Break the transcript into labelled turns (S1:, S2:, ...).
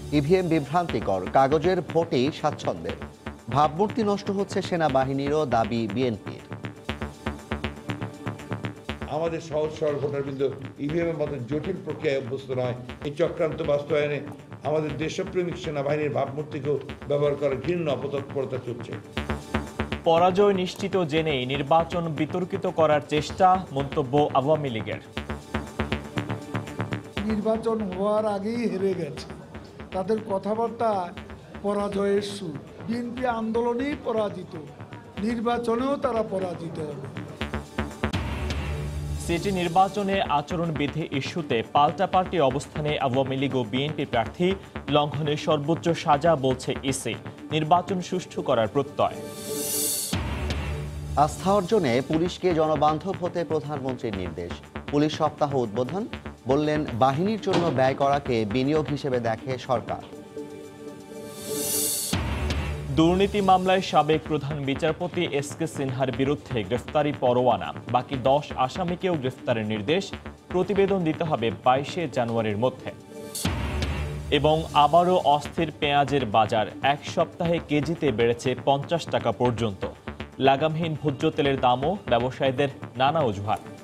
S1: EVM বিভ্রান্তিকর, কাগজের ভোটেই স্বাচ্ছন্দ্যের। ভাবমূর্তি নষ্ট হচ্ছে সেনাবাহিনীরও দাবি বিএনপির।
S2: আমাদের সহজ সরল ভোটারবৃন্দ ইভিএমের মতো জটিল প্রক্রিয়ায় অভ্যস্ত নয়। এই চক্রান্ত বাস্তবায়নে আমাদের দেশপ্রেমিক সেনাবাহিনীর ভাবমূর্তিকেও ব্যবহার করার ঘৃণ্য অপতৎপরতা চলছে।
S3: পরাজয় নিশ্চিত জেনেই নির্বাচন বিতর্কিত করার চেষ্টা, মন্তব্য আওয়ামী লীগের।
S4: নির্বাচন হওয়ার আগেই হেরে গেছে, তাদের কথাবার্তা পরাজয়ের সুর। বিএনপি আন্দোলনেই পরাজিত, নির্বাচনেও তারা পরাজিত হবে।
S3: সিটি নির্বাচনে আচরণবিধি ইস্যুতে পাল্টাপাল্টি অবস্থানে আওয়ামী লীগ ও বিএনপি প্রার্থী লঙ্ঘনের সর্বোচ্চ সাজা বলছে ইসি। নির্বাচন সুষ্ঠু করার প্রত্যয়।
S1: আস্থা অর্জনে পুলিশকে জনবান্ধব হতে প্রধানমন্ত্রীর নির্দেশ। পুলিশ সপ্তাহ উদ্বোধন বললেন, বাহিনীর জন্য ব্যয় করাকে বিনিয়োগ হিসেবে দেখে সরকার।
S3: দুর্নীতি মামলায় সাবেক প্রধান বিচারপতি এসকে সিনহার বিরুদ্ধে গ্রেফতারি পরোয়ানা, বাকি 10 আসামিকেও গ্রেফতারের নির্দেশ। প্রতিবেদন দিতে হবে 22শে জানুয়ারির মধ্যে। এবং আবারও অস্থির পেঁয়াজের বাজার, এক সপ্তাহে কেজিতে বেড়েছে 50 টাকা পর্যন্ত। লাগামহীন ভোজ্য তেলের দামও ব্যবসায়ীদের নানা অজুহাত।